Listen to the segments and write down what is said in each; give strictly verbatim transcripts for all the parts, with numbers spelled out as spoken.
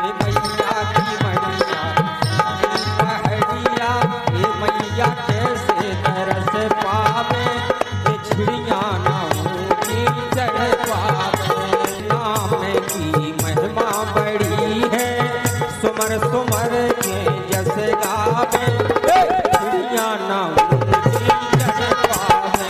मैया की मैया हरिया ये मैया कैसे तरस पावे ये छिड़िया ना ऊंची चढ़ पावे। नाम की महिमा बड़ी है सुमर सुमर के जस गावे छिड़िया ना ऊंची चढ़ पावे।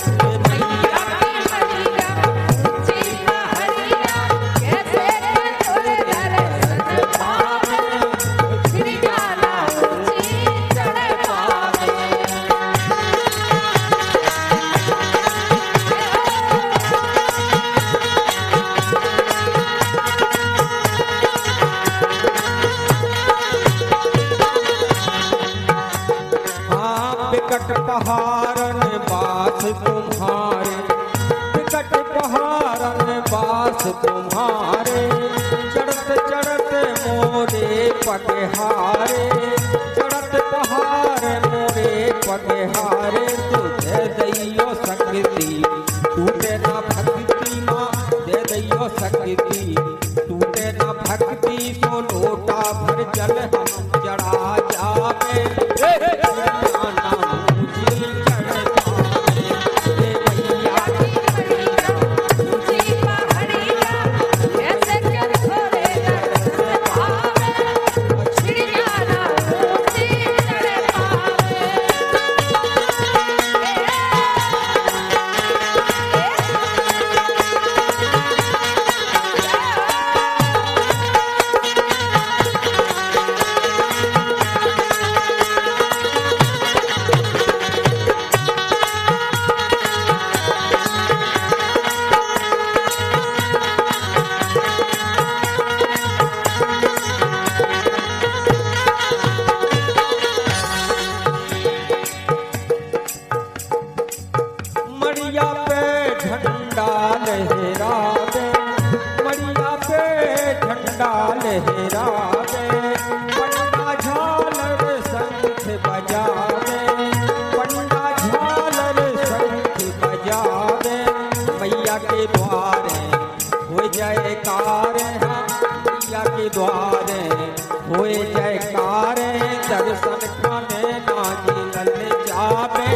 विकट पहाड़न बास तुम्हारे विकट पहाड़न बास तुम्हारे चढ़त चढ़त मोरे पगहारे चढ़त पहाड़ मोरे पगहारे तुझे दैयो शक्ति टूटे ना भक्ति माँ दे दैयो शक्ति टूटे ना भक्ति सो लोटा भर जल हम चढ़ा जावे। मड़िया पे झंडा लहरावे मड़िया पे झंडा लहरावे पंडा झालर शंख बजावे पंडा झालर शंख बजावे। मैया के द्वारे हो जयकार मैया के द्वारे हो जयकार दर्शन खाने नाजी लल जावे।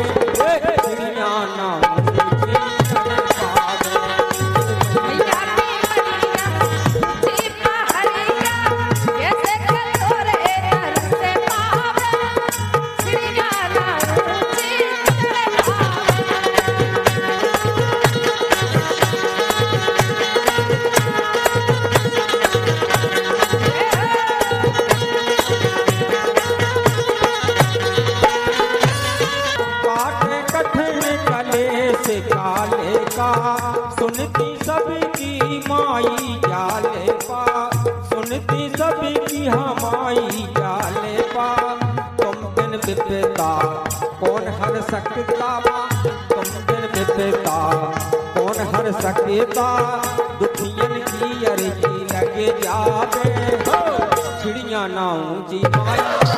काले का सुनती सबकी माई जाले पा सुनती सबकी हमाई जाले पा। तुम बिन विपदा कौन हर सकता तुम बिन विपदा कौन हर सकता दुखियन की अर्जी लगे जावे चिड़िया ना ऊंची माई।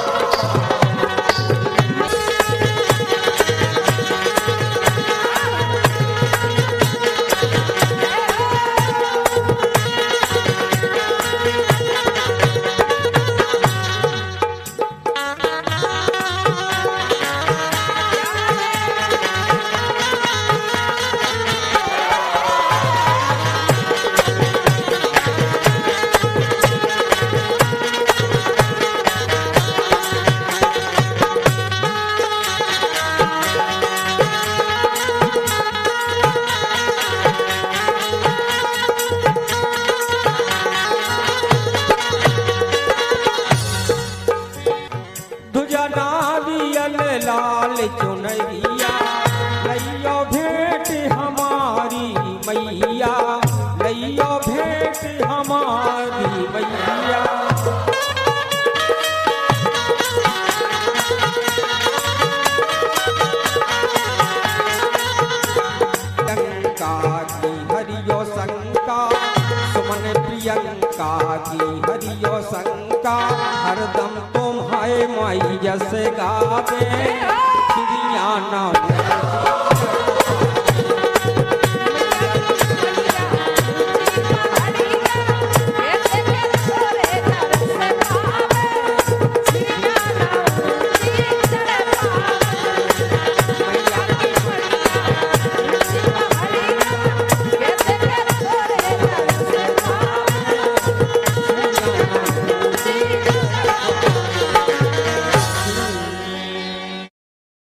लाल चुनरिया लइयो भेंट हमारी मैया लइयो भेंट हमारी मैया। लंका की हरियो शंका सुमन प्रियंका की हरियो शंका हरदम तुम्हारे माई जस गावे चिड़िया ना